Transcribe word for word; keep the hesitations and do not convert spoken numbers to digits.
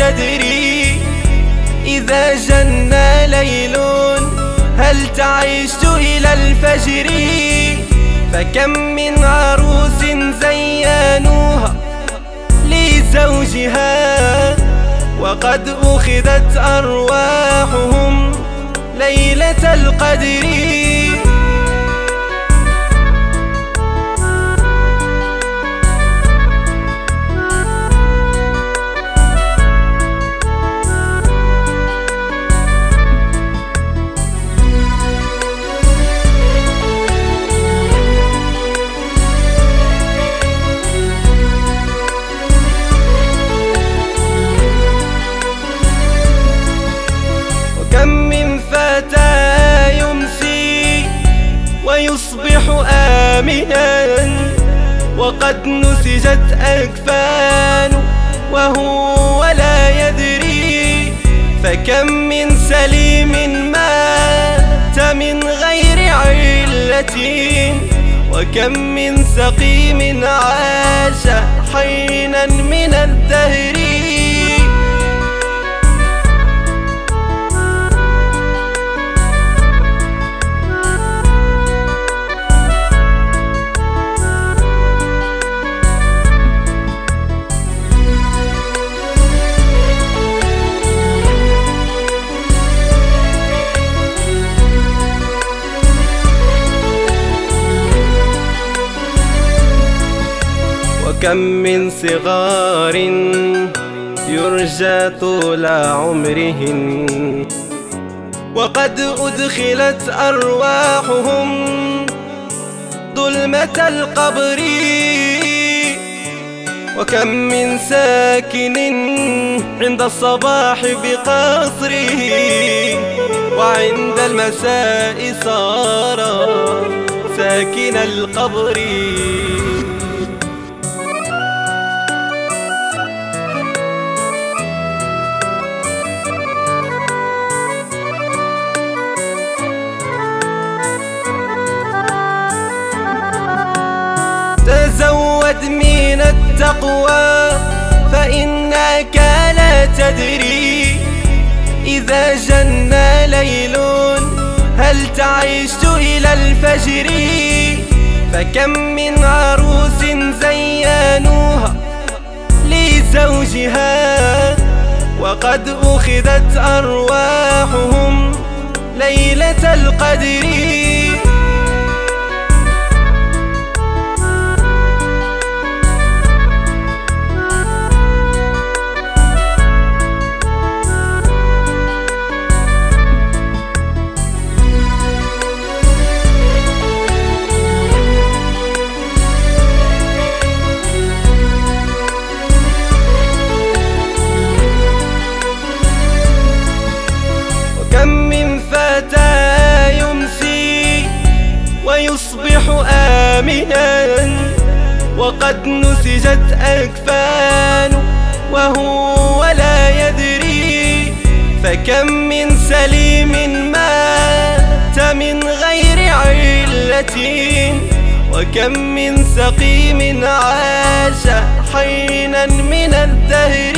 تدري إذا جن ليل هل تعيش إلى الفجر. فكم من عروس زينوها لزوجها وقد أخذت أرواحهم ليلة القدر. كم من فتى يمسي ويصبح آمنا وقد نسجت أكفانه وهو لا يدري. فكم من سليم مات من غير علة وكم من سقيم عاش حينا من الدهر. وكم من صغار يرجى طول عمرهم وقد أدخلت أرواحهم ظلمة القبر. وكم من ساكن عند الصباح بقصره وعند المساء صار ساكن القبر. تزود من التقوى فإنك لا تدري إذا جن ليل هل تعيش إلى الفجر. فكم من عروس زينوها لزوجها وقد أخذت أرواحهم ليلة القدر. كم من فتى يمسي ويصبح آمنا وقد نسجت أكفانه وهو لا يدري. فكم من سليم مات من غير علة وكم من سقيم عاش حينا من الدهر.